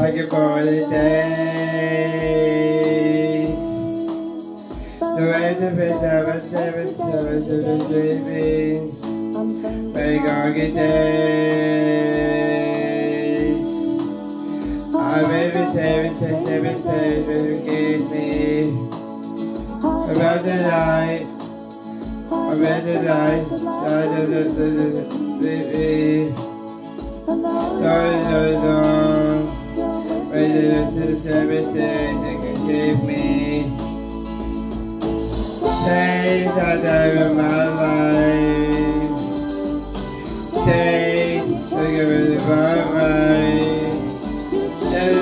Thank for the days. The way to fit our 7 baby. Make all good days. I'm every 7 forgive me. About the light. I'm at the light. Baby. Sorry. There's everything that can give me. Days I live in my life. Days I give it my right. Every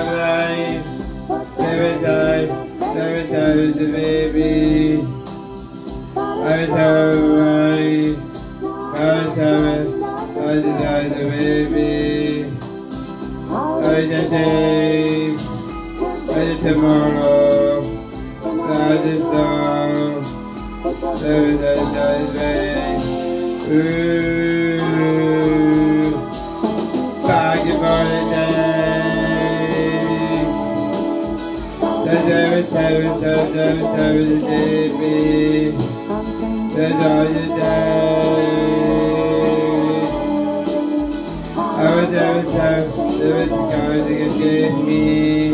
time it's a baby. Every time right. Every time it's a baby. Every day, every tomorrow, every song, every day, thank you for the day. There's every day, there's all your days. Every time, there is a card that can give me.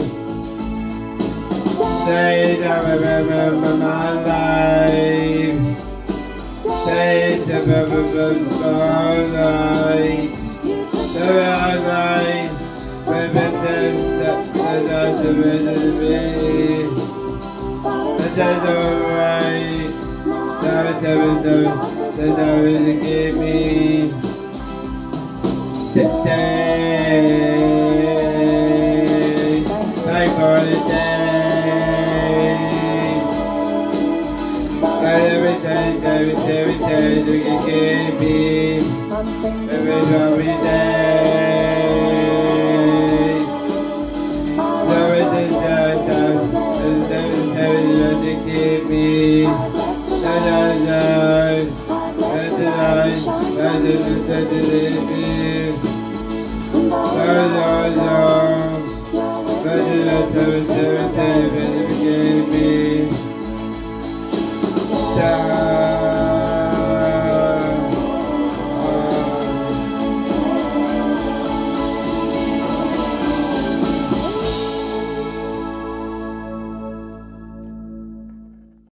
Days I remember my life. Days I remember my life. The life, everything that's a me. That's alright. That's always to give me. Today, like for the day, every day you can give me, every day, every you give me,